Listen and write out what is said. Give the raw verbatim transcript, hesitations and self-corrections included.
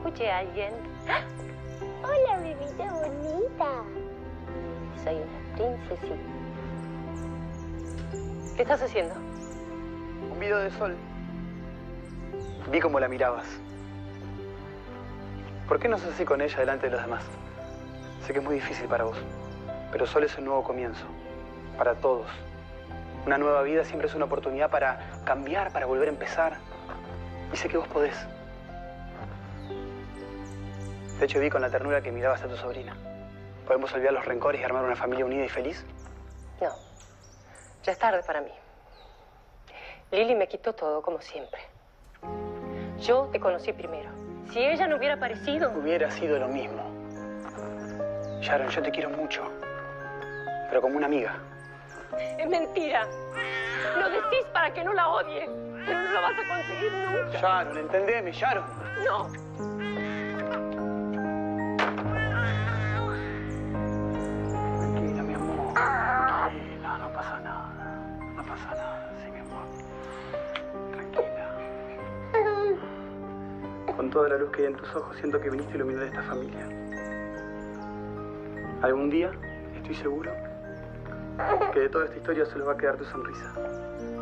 escuche a alguien. Hola, bebita bonita. Soy una princesita. ¿Qué estás haciendo? Un video de Sol. Vi cómo la mirabas. ¿Por qué no sos así con ella delante de los demás? Sé que es muy difícil para vos, pero Sol es un nuevo comienzo. Para todos. Una nueva vida siempre es una oportunidad para cambiar, para volver a empezar. Y sé que vos podés. De hecho, vi con la ternura que mirabas a tu sobrina. ¿Podemos olvidar los rencores y armar una familia unida y feliz? No. Ya es tarde para mí. Lily me quitó todo, como siempre. Yo te conocí primero. Si ella no hubiera aparecido... Hubiera sido lo mismo. Sharon, yo te quiero mucho. Pero como una amiga. Es mentira. Lo decís para que no la odie. Pero no lo vas a conseguir nunca. Sharon, entendeme, Sharon. No. Tranquila, mi amor. Tranquila, no pasa nada. No pasa nada, sí, mi amor. Tranquila. Con toda la luz que hay en tus ojos, siento que viniste a iluminar esta familia. Algún día, estoy seguro, que de toda esta historia solo va a quedar tu sonrisa.